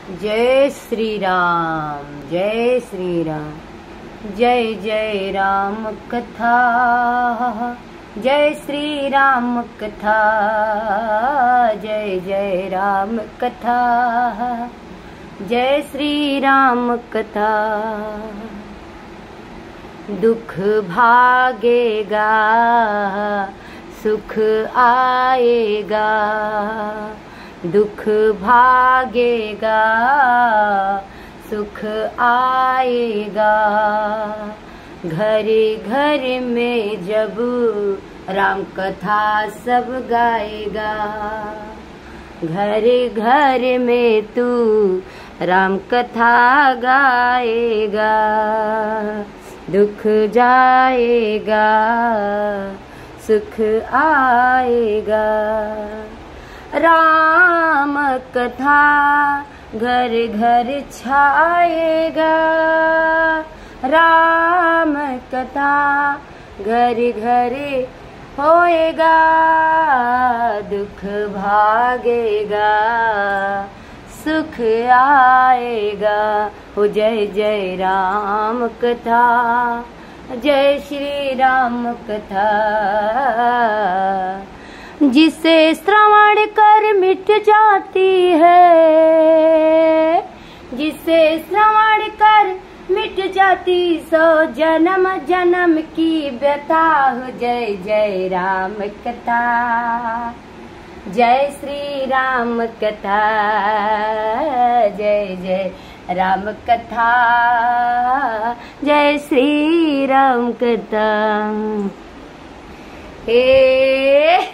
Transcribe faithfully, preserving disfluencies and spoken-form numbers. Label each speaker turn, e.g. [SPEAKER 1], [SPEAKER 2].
[SPEAKER 1] जय श्री राम, जय श्री राम, जय जय राम कथा, जय श्री राम कथा, जय जय राम कथा, जय श्री राम कथा। दुख भागेगा, सुख आएगा, दुख भागेगा, सुख आएगा। घर घर में जब राम कथा सब गाएगा, घर घर में तू राम कथा गाएगा। दुख जाएगा, सुख आएगा। राम कथा घर घर छाएगा, राम कथा घर घर होएगा। दुख भागेगा, सुख आएगा। हो जय जय राम कथा, जय श्री राम कथा। जिसे श्रवण कर मिट जाती है, जिसे श्रवण कर मिट जाती सो जन्म जन्म की व्यथा। हो जय जय राम कथा, जय श्री राम कथा, जय जय राम कथा, जय श्री राम कथा। हे